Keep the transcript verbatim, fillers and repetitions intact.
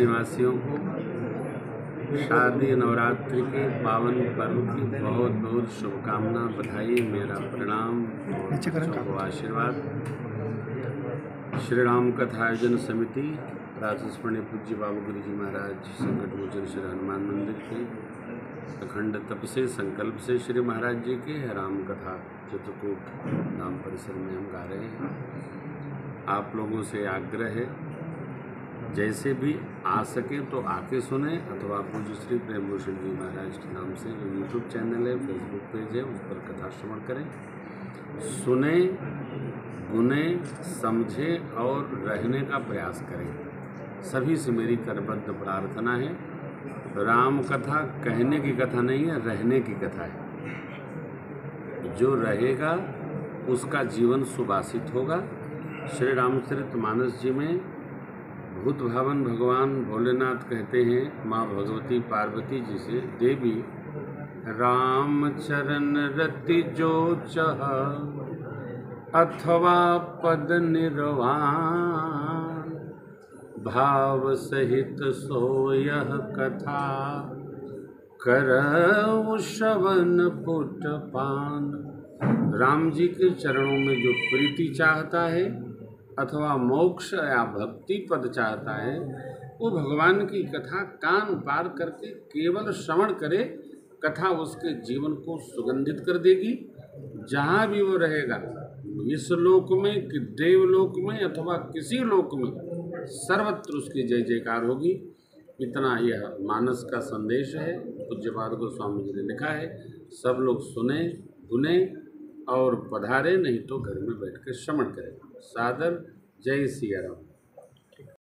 निवासियों को शारदीय नवरात्रि के पावन पर्व की बहुत बहुत शुभकामना, बधाई, मेरा प्रणाम और आशीर्वाद। श्री राम कथा आयोजन समिति राजस्मरणीय पूज्य बाबू गुरु जी महाराज संकट मोचन श्री हनुमान मंदिर के अखंड तप से संकल्प से श्री महाराज जी के राम कथा चित्रकूट धाम परिसर में हम गा रहे हैं। आप लोगों से आग्रह है, जैसे भी आ सके तो आके सुने, अथवा पूज्य श्री प्रेमभूषण जी महाराज के नाम से जो यूट्यूब चैनल है, फेसबुक पेज है, उस पर कथा श्रवण करें, सुने, गुने, समझे और रहने का प्रयास करें। सभी से मेरी करबद्ध प्रार्थना है। राम कथा कहने की कथा नहीं है, रहने की कथा है। जो रहेगा उसका जीवन सुभाषित होगा। श्री रामचरितमानस जी में भूत भावन भगवान भोलेनाथ कहते हैं माँ भगवती पार्वती जी से, देवी राम चरण रति जो चह अथवा पद निर्वाण, भाव सहित सोयह कथा करऊ श्रवण पुट पान। राम जी के चरणों में जो प्रीति चाहता है अथवा मोक्ष या भक्ति पद चाहता है, वो भगवान की कथा कान पार करके केवल श्रवण करे। कथा उसके जीवन को सुगंधित कर देगी। जहाँ भी वो रहेगा, इस लोक में कि देवलोक में अथवा किसी लोक में, सर्वत्र उसकी जय जयकार होगी। इतना यह मानस का संदेश है। पूज्यपाद गोस्वामी जी ने लिखा है, सब लोग सुने, गुने और पधारे, नहीं तो घर में बैठ कर श्रवण करें। सादर, जय सिया राम।